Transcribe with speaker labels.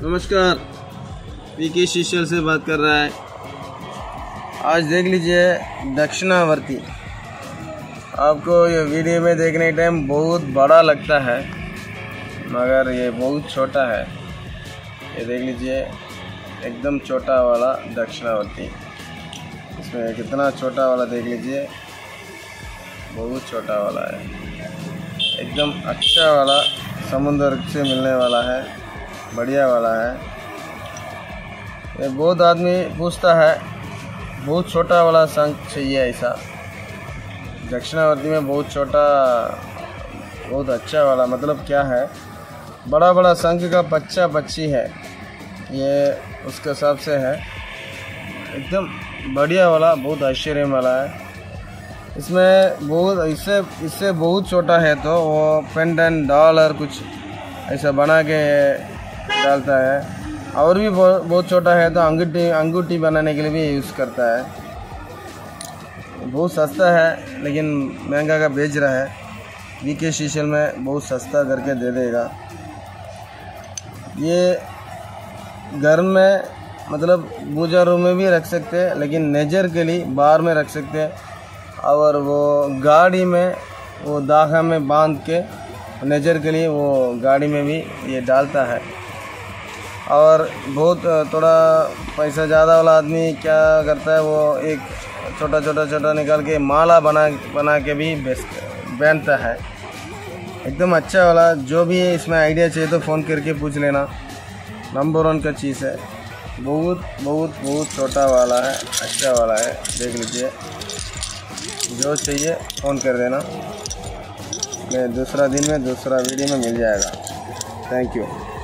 Speaker 1: नमस्कार, पीके शीशल से बात कर रहा है। आज देख लीजिए दक्षिणावर्ती। आपको ये वीडियो में देखने टाइम बहुत बड़ा लगता है, मगर ये बहुत छोटा है। ये देख लीजिए एकदम छोटा वाला दक्षिणावर्ती। इसमें कितना छोटा वाला देख लीजिए, बहुत छोटा वाला है। एकदम अच्छा वाला समुद्र से मिलने वाला है, बढ़िया वाला है। ये बहुत आदमी पूछता है बहुत छोटा वाला शंख चाहिए ऐसा। दक्षिणावर्ती में बहुत छोटा, बहुत अच्छा वाला मतलब क्या है, बड़ा बड़ा शंख का बच्चा बच्ची है, ये उसके हिसाब से है। एकदम बढ़िया वाला, बहुत आश्चर्य वाला है। इसमें बहुत इससे बहुत छोटा है तो वो पेंडेंट डॉलर कुछ ऐसा बना के डालता है। और भी बहुत छोटा है तो अंगूठी बनाने के लिए भी यूज़ करता है। बहुत सस्ता है लेकिन महंगा का बेच रहा है। पीके शीशल में बहुत सस्ता करके दे देगा। ये घर में मतलब पूजा रूम में भी रख सकते हैं, लेकिन नेजर के लिए बाहर में रख सकते हैं। और वो गाड़ी में वो धागा में बांध के नेजर के लिए वो गाड़ी में भी ये डालता है। और बहुत थोड़ा पैसा ज़्यादा वाला आदमी क्या करता है, वो एक छोटा निकाल के माला बना के भी पहनता है। एकदम अच्छा वाला। जो भी है इसमें आइडिया चाहिए तो फ़ोन करके पूछ लेना, नंबर 1 का चीज़ है। बहुत छोटा वाला है, अच्छा वाला है। देख लीजिए, जो चाहिए फ़ोन कर देना, मैं दूसरा दिन में दूसरा वीडियो में मिल जाएगा। Thank you.